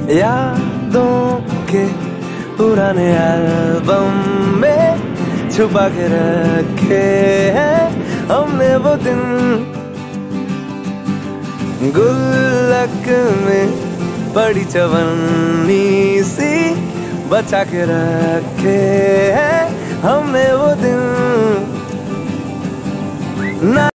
यादों के पुराने एल्बम में छुपा के रखे हैं हमने वो दिन, गुल्लक में बड़ी चवन्नी सी बचा के रखे हैं हमने वो दिन।